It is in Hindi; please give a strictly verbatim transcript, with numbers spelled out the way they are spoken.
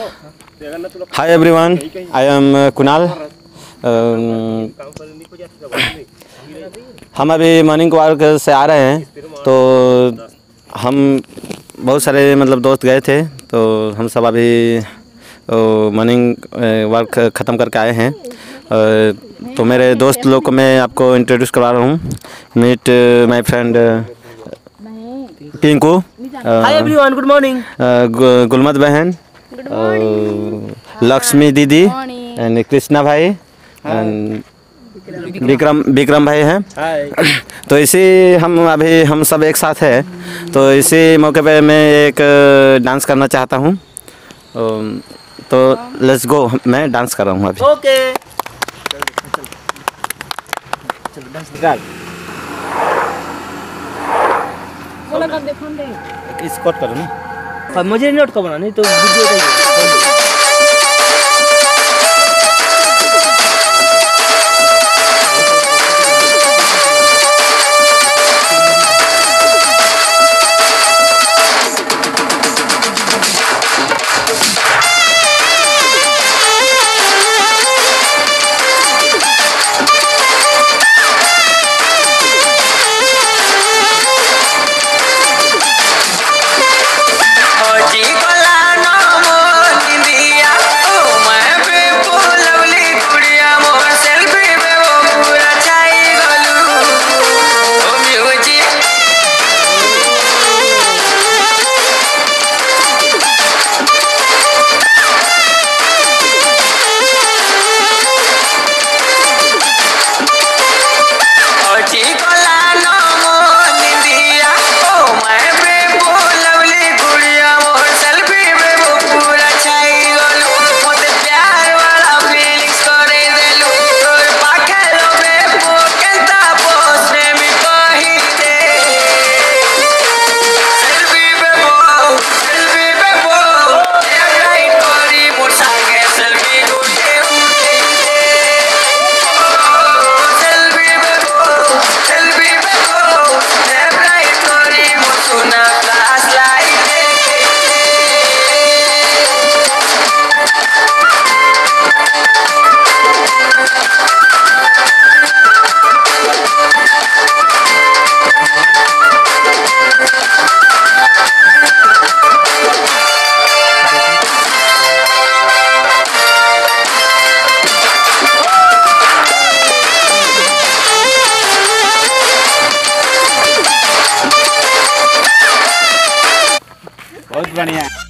Hi everyone, I am uh, Kunal. um, हम अभी मॉर्निंग वॉक से आ रहे हैं, तो हम बहुत सारे मतलब दोस्त गए थे, तो हम सब अभी मॉर्निंग वॉक ख़त्म करके आए हैं। तो मेरे दोस्त लोग को मैं आपको इंट्रोड्यूस करवा रहा हूँ। Meet my friend Pinku. Hi everyone, good morning. गुलमत बहन, लक्ष्मी दीदी एंड कृष्णा भाई एंड विक्रम विक्रम भाई हैं। तो इसी हम अभी हम सब एक साथ हैं, तो इसी मौके पे मैं एक डांस करना चाहता हूँ। तो लेट्स गो, मैं डांस कर रहा हूँ अभी। ओके स्कॉट करो ना, मुझे नोट का बनानी तो वीडियो चाहिए। बहुत बढ़िया।